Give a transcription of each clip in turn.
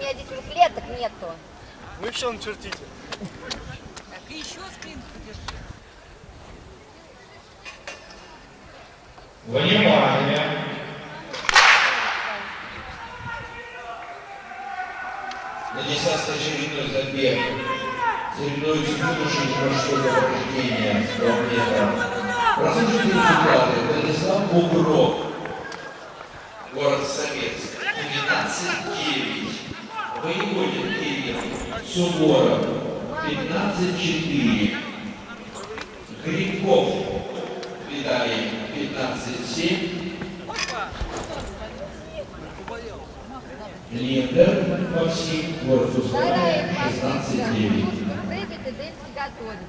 меня здесь клеток нету. Вы все начертите. Так, и еще спинку держи. Внимание! На десантной очередной забег соревнуются юноши мужского повреждения 100 метров. Прослушайте результаты. Владислав Бугров, город Советск, 12-9. Воеводин Кирилл, Суворов, 15-4. Грибков Виталий, 15-7. Лендер Максим, город Узбака, 16-9. Дэвид и Дэнси готовятся.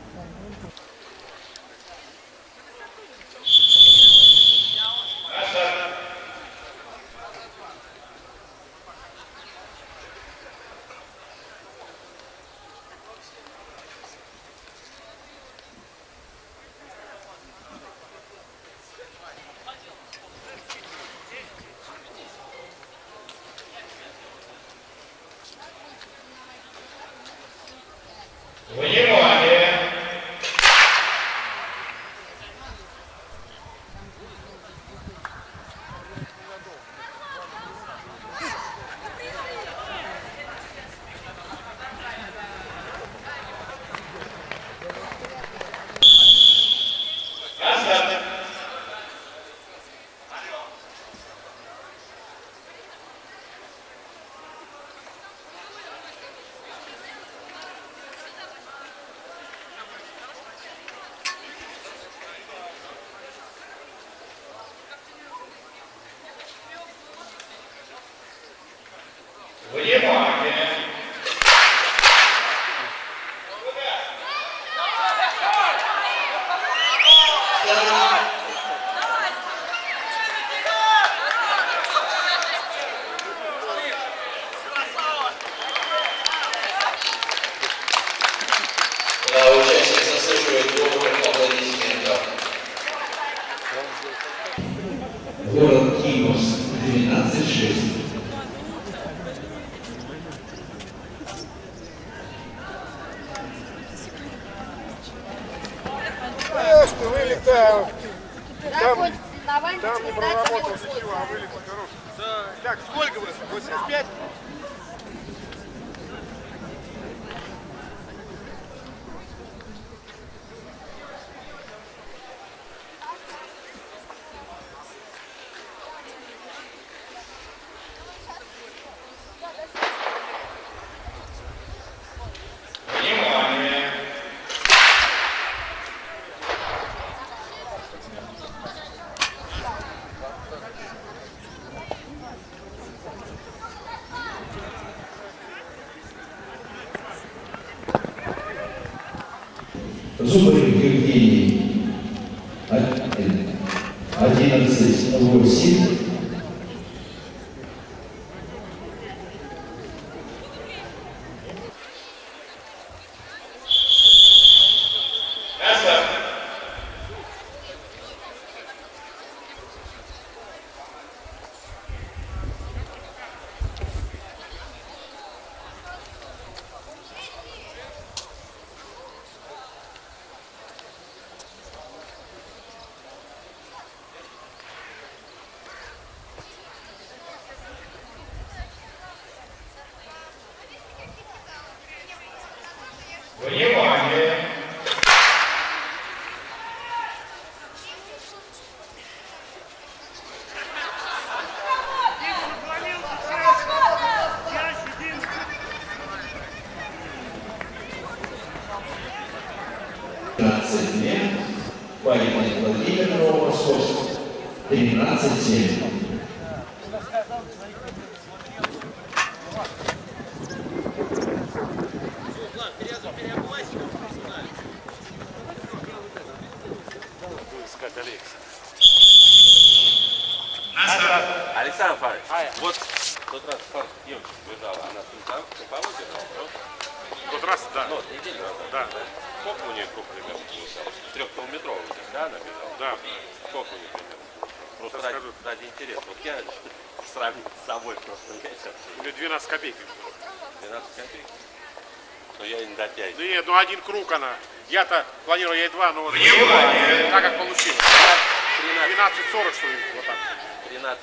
Внимание! Внимание! Участник заслуживает глубоких аплодисментов. Город Кимовск, 12-6. Конечно, вылет, да. Закончится соревнование, Там не начинается на проработался ничего, а вылет хороший. Да. Так, сколько вы? 85? Внимание! Зубарев Евгений, 11-8. Внимание! Парень Владимир Новомосковск, 13-7. Александр Фарович, вот в тот раз девочка бежала, она там по бежала, В тот раз, да. ну, неделю назад. Да. Сколько у нее круг примерно получалось? 3-километровый, да, она бежала? Да. Сколько у нее примерно? Просто Расскажу. ради интереса. Вот я сравнить с собой просто. Я сейчас... 12 копеек. 12 копеек. Но я не дотягиваю. Нет, ну один круг она. Я-то планировал ей 2, но вот так как получилось. 12:40, что ли, вот так. 13-12.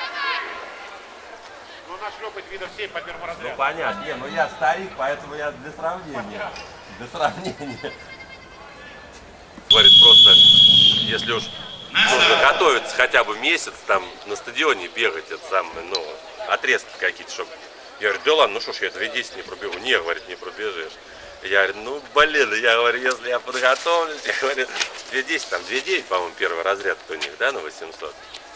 Ну она шлепает видов всей по первому разряду. Ну понятно. Не, ну я старик, поэтому я для сравнения. Для сравнения. Говорит, просто, если уж нужно готовиться хотя бы месяц, там на стадионе бегать, это самое, ну, отрезки какие-то, чтобы... Я говорю, да ладно, ну что ж, я 2:10 не пробегу. Не, говорит, не пробежишь. Я говорю, ну блин, я говорю, если я подготовлюсь, я говорю, 2:10, там 2:9, по-моему, первый разряд у них, да, на 800.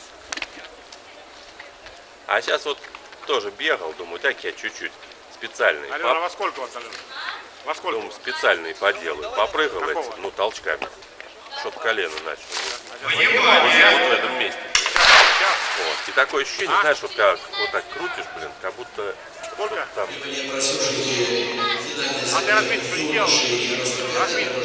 А сейчас вот тоже бегал, думаю, так я чуть-чуть специальный. Алена, во сколько вот, Алена? Во сколько? Думаю, специальный поделаю. Попрыгал Какого? эти, ну, толчками. Чтоб колено начало. В этом месте. Вот. И такое ощущение, знаешь, вот как вот так крутишь, блин, как будто Сколько? там. А ты разметку сделал? Разметку.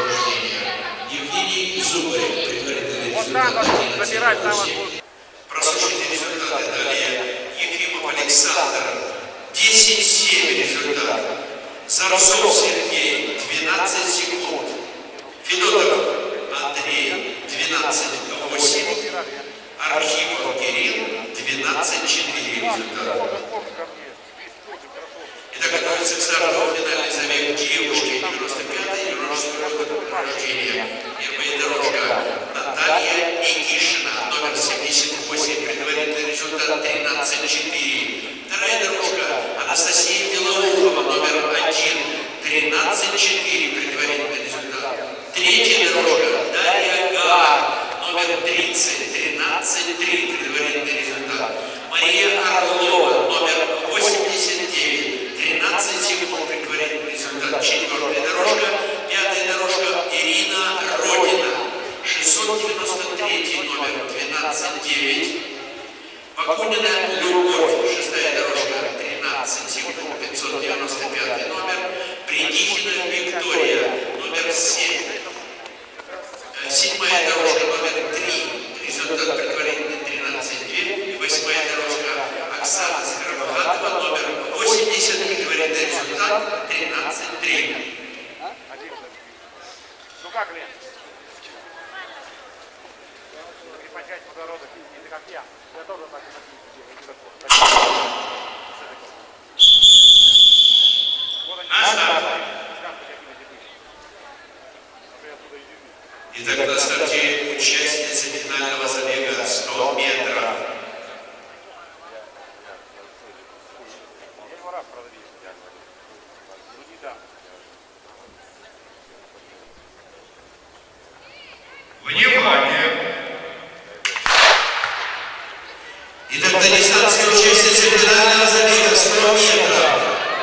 Вот там вас будут забирать, там вас будут... Прослушайте результаты далее. Ефимов Александр, 10-7 результат. Зарцов Сергей, 12 секунд. Федотов Андрей, 12-8. Архипов Кирилл, 12-4 результат. Итак, готовится к старту финальный забег девушки 95-й юношеского года рождения. Первая дорожка Наталья Никишина, номер 78, предварительный результат 13-4. Вторая дорожка Анастасия Белоухова, номер 1, 13-4, предварительный результат. Третья дорожка Дарья Гар, номер 30, 13-3, предварительный результат. Мария Орлова, номер 89, 13 секунд, предварительный результат. Четвертая дорожка, пятая дорожка Ирина Родина, 693, номер 12-9. Бакунина Любовь, шестая дорожка, 13 секунд, 595 номер. Придихина Виктория, номер 7. Седьмая дорожка, номер 3, результат предварительный 13-2. И восьмая дорожка Оксана Скоробогатова, номер 80, предварительный результат 13-3. Ну как, Лен? Приподнять подбородок, и ты как я. Я тоже так и Итак, на старте участница финального забега 100 метров. Внимание! Итак, на дистанции участницы финального забега 100 метров.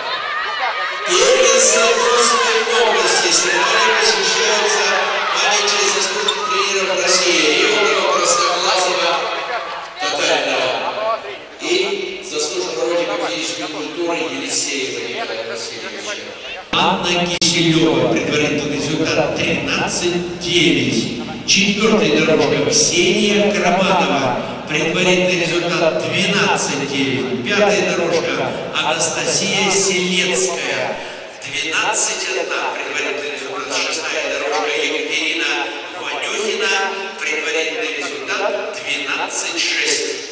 Иркутской области соревнования посвящаются памяти заслуженных тренеров России Егорова, Красноглазова, Татаринова и заслуженного работника физической культуры Елисеева Николая Васильевича. Анна Киселева, предварительный результат 13-9. Четвертая дорожка Ксения Карабанова, предварительный результат 12-9. Пятая дорожка Анастасия Селецкая, 12-1. Предварительный результат. Шестая дорожка Екатерина Ванюхина, предварительный результат 12-6.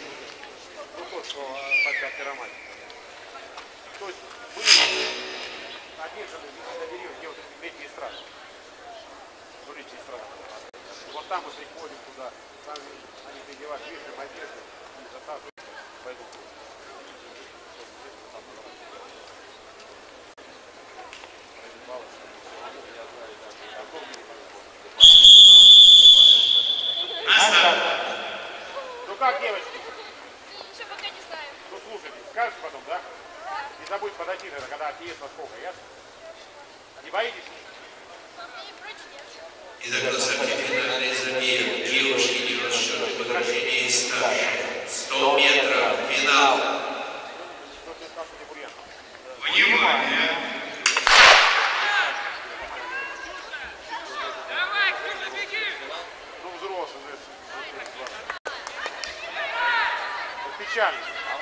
Вот там мы приходим туда, там они переодевают вещи, одежду, и засаживают, пойду. Ну как, девочки? Еще пока не знаю. Ну слушайте, скажешь потом, да? Не забудь подойти, наверное, когда отъезд на сколько, ясно? Не боитесь? Итак, на старте финальный забег девушки 94 года рождения и старше. 100 метров. Финал. Внимание! Ну взрослый, печально.